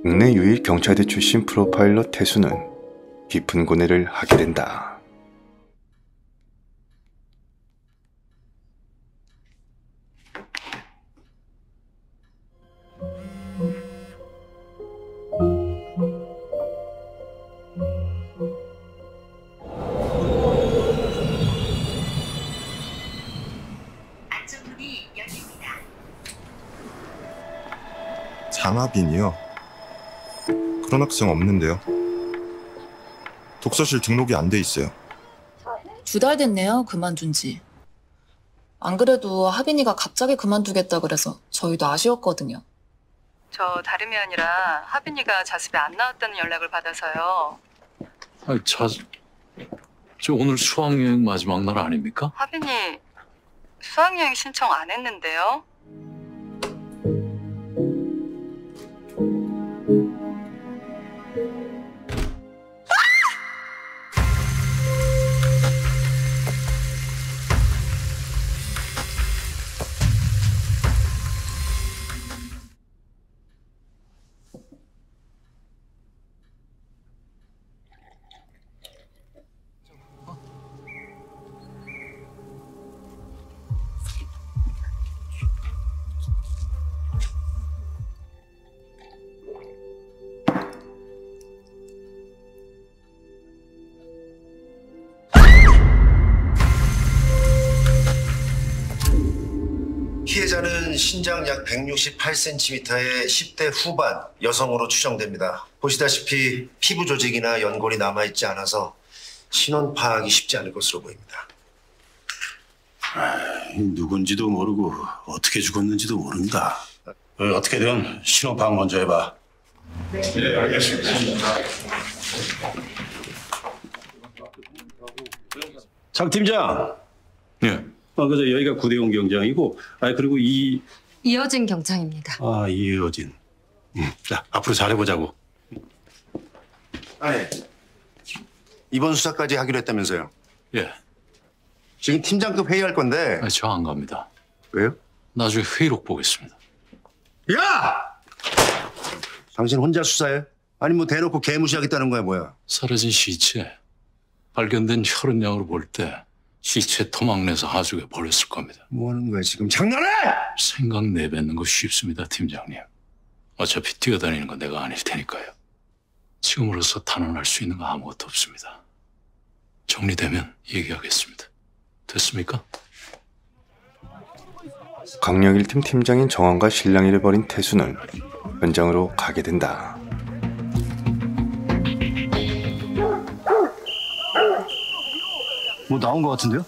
국내 유일 경찰대 출신 프로파일러 태수는 깊은 고뇌를 하게 된다. 안전문이 열립니다. 장하빈이요? 그런 학생 없는데요. 독서실 등록이 안 돼 있어요. 2달 됐네요, 그만둔 지. 안 그래도 하빈이가 갑자기 그만두겠다 그래서 저희도 아쉬웠거든요. 저 다름이 아니라 하빈이가 자습에 안 나왔다는 연락을 받아서요. 아니, 저 오늘 수학여행 마지막 날 아닙니까? 하빈이 수학여행 신청 안 했는데요. 피해자는 신장 약 168cm의 10대 후반 여성으로 추정됩니다. 보시다시피 피부 조직이나 연골이 남아있지 않아서 신원 파악이 쉽지 않을 것으로 보입니다. 누군지도 모르고 어떻게 죽었는지도 모른다. 어떻게든 신원 파악 먼저 해봐. 네, 알겠습니다. 장 팀장. 예. 그래서 여기가 구대용 경장이고, 그리고 이어진 경장입니다. 이어진. 자, 앞으로 잘해보자고. 아니, 이번 수사까지 하기로 했다면서요? 예. 지금 팀장급 회의할 건데. 저 안 갑니다. 왜요? 나중에 회의록 보겠습니다. 야! 당신 혼자 수사해? 아니 뭐 대놓고 개무시하겠다는 거야 뭐야? 사라진 시체, 발견된 혈흔 양으로 볼 때 시체 토막내서 하수구에 버렸을 겁니다. 뭐 하는 거야 지금? 장난해? 생각 내뱉는 거 쉽습니다, 팀장님. 어차피 뛰어다니는 건 내가 아닐 테니까요. 지금으로서 탄원할 수 있는 거 아무것도 없습니다. 정리되면 얘기하겠습니다. 됐습니까? 강력 1팀 팀장인 정환과 실랑이를 벌인 태수는 현장으로 가게 된다. 뭐 나온 것 같은데요?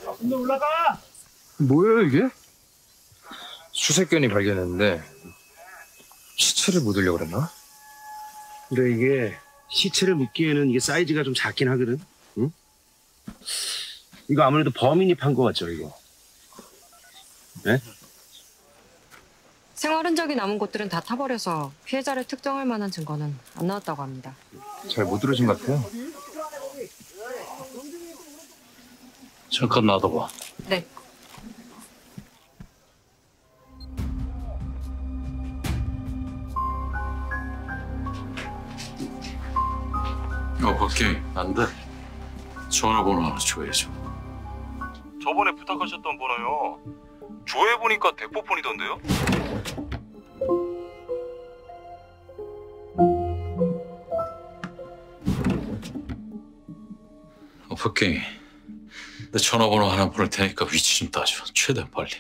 뭐예요 이게? 수색견이 발견했는데 시체를 묻으려고 그랬나? 근데 이게 시체를 묻기에는 이게 사이즈가 좀 작긴 하거든. 응? 이거 아무래도 범인이 판 것 같죠 이거? 네? 생활 흔적이 남은 곳들은 다 타버려서 피해자를 특정할 만한 증거는 안 나왔다고 합니다. 잘 못 들으신 것 같아요. 잠깐 놔둬봐. 네. 밖에 안 돼. 전화번호 하나 줘야죠. 저번에 부탁하셨던 번호요. 조회해보니까 대포폰이던데요? 밖에 내 전화번호 하나 보낼 테니까 위치 좀 따줘. 최대한 빨리.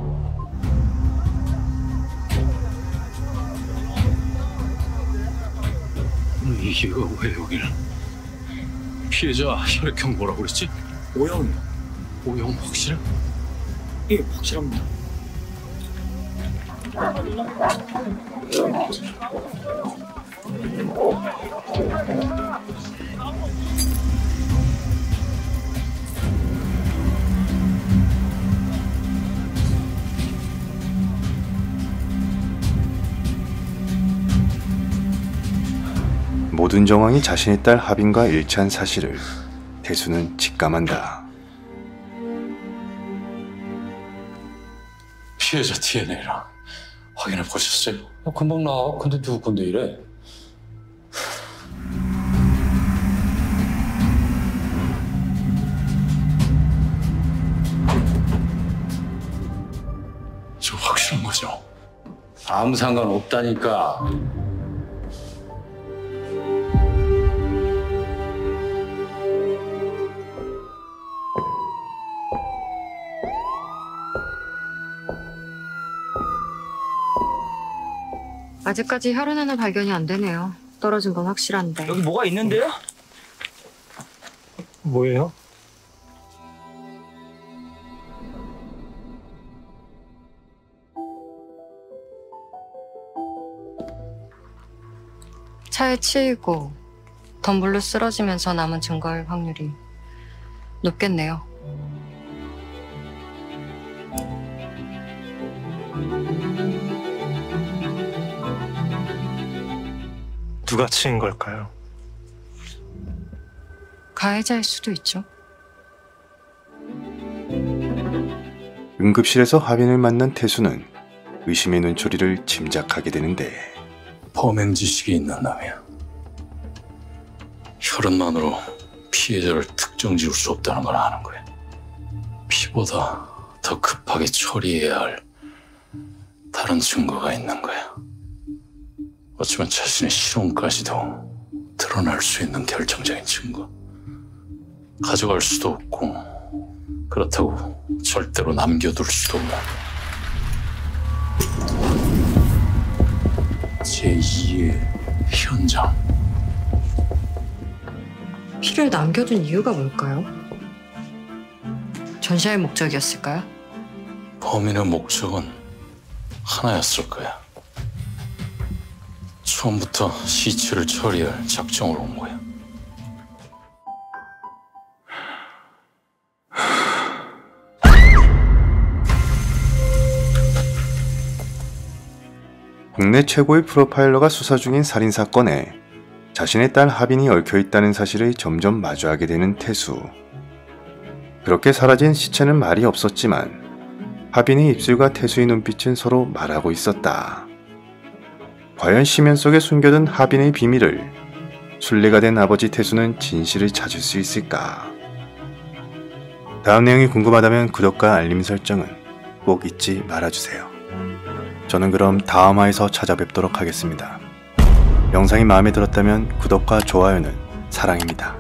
이게 왜 여기는? 피해자 혈액형 뭐라고 그랬지? O형이요. O형 확실해? 예, 확실합니다. 모든 정황이 자신의 딸 하빈과 일치한 사실을 태수는 직감한다. 피해자 DNA랑 확인해 보셨어요? 금방 나와. 근데 누구 건데 이래? 거죠. 아무 상관 없다니까. 아직까지 혈흔에는 발견이 안 되네요. 떨어진 건 확실한데. 여기 뭐가 있는데요? 뭐예요? 차에 치이고 덤불로 쓰러지면서 남은 증거일 확률이 높겠네요. 누가 치인 걸까요? 가해자일 수도 있죠. 응급실에서 하빈을 만난 태수는 의심의 눈초리를 짐작하게 되는데 범행 지식이 있는 놈이야. 혈흔만으로 피해자를 특정 지을 수 없다는 걸 아는 거야. 피보다 더 급하게 처리해야 할 다른 증거가 있는 거야. 어쩌면 자신의 실혼까지도 드러날 수 있는 결정적인 증거. 가져갈 수도 없고 그렇다고 절대로 남겨둘 수도 없고. 제2의 현장. 피를 남겨둔 이유가 뭘까요? 전시할 목적이었을까요? 범인의 목적은 하나였을 거야. 처음부터 시체를 처리할 작정으로 온 거야. 국내 최고의 프로파일러가 수사 중인 살인사건에 자신의 딸 하빈이 얽혀있다는 사실을 점점 마주하게 되는 태수. 그렇게 사라진 시체는 말이 없었지만 하빈의 입술과 태수의 눈빛은 서로 말하고 있었다. 과연 심연 속에 숨겨둔 하빈의 비밀을 순례가 된 아버지 태수는 진실을 찾을 수 있을까? 다음 내용이 궁금하다면 구독과 알림 설정은 꼭 잊지 말아주세요. 저는 그럼 다음 화에서 찾아뵙도록 하겠습니다. 영상이 마음에 들었다면 구독과 좋아요는 사랑입니다.